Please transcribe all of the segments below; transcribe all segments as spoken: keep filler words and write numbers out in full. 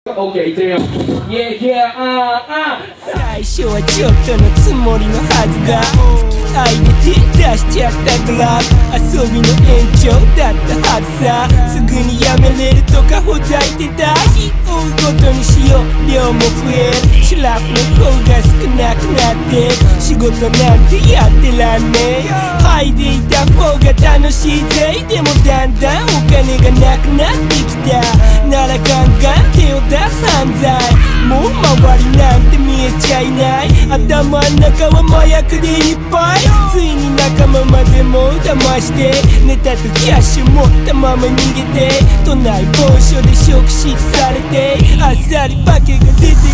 OK いってみよう。Yeah yeah ああ最初はちょっとのつもりのはずが付き合いで手出しちゃったから遊びの延長だったはずさ。すぐにやめれるとかほざいてた。日追うごとに使用量も増える。シュラフの方が少なくなって仕事なんてやってらんねえ。はいでいた方が楽しいぜ。でもだんだんお金がなくなってきた。ならガンガン手を出す犯罪。もう周りなんて見えちゃいない。頭ん中は麻薬でいっぱい。ついに仲間までも騙してネタとキャッシュ持ったまま逃げて都内某所で職質されてあっさり化けが出てきて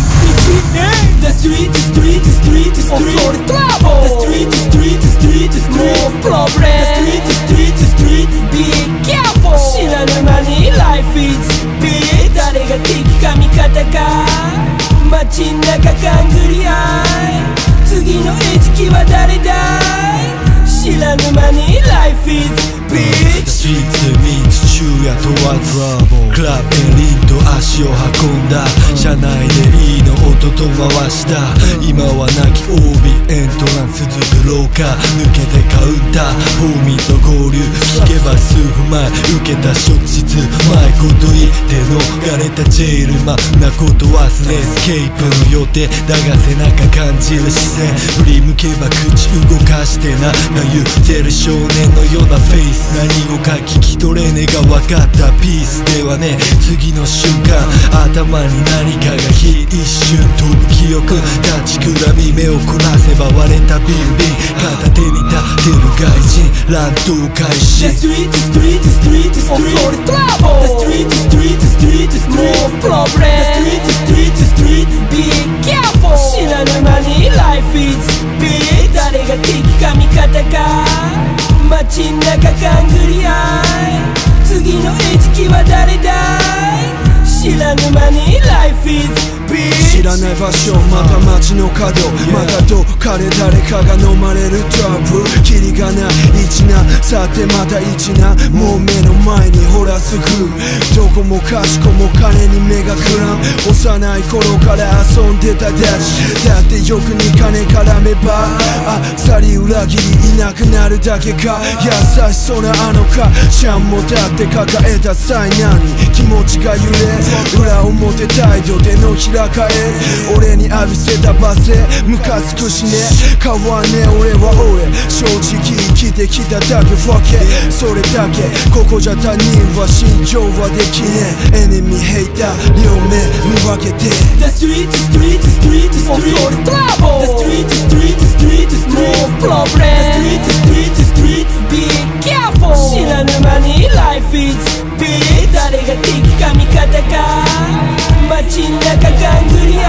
The street is street is street is street trouble. The street is street is street is more problem. The street is street is street is be careful. 知らぬ間に life is big. 誰が敵か味方か街ん中勘ぐり合い。次の餌食は誰だい。知らぬ間に life is big. The streets で見つ昼夜問わずクラブエリンと足を運んだ。車内でいいの音と回した。今はなき オービー エントランス続く廊下抜けてカウンターホーミーと合流。聞けば数分前受けた職質前こと言って逃れたジェイルマンなこと忘れスケープの予定だが背中感じる視線振り向けば口動かしてなが言ってる少年のようなフェイス。何をか聞き取れねえが分かったピースではね。次の瞬間頭に何かが一瞬飛ぶ記憶立ちくらみ目を凝らせば割れたビンビン片手に立てる外人乱闘開始。 The street is street is street is street trouble. The street is street is street is more problem. The street is street is street is be careful. 知らぬ間に life is big. 誰が敵か味方か街ん中勘ぐり合い。次の餌食は誰だい。知らぬ間に life is big. 知らない場所また街の角またどっかで誰かが飲まれるトラブル。キリがない一難さてまた一難もう目の前にほらすぐどこもかしこも金に目がくらん。幼い頃から遊んでたダッチだって欲に金絡めばあっさり裏切りいなくなるだけか。優しそうなあの母ちゃんもだって抱えた災難に気持ちが揺れ裏表態度での開かれ俺に浴びせた罵声ムカつくしね変わんねえ俺は俺正直生きてきただけ fuck it それだけここじゃ他人は信用はできねえエネミーヘイター両目見分けて The street is street is street is street trouble. The street is street is street is more problem. The street is street is street is be careful. 知らぬ間に life is big. 誰が敵か味方か街ん中勘ぐり合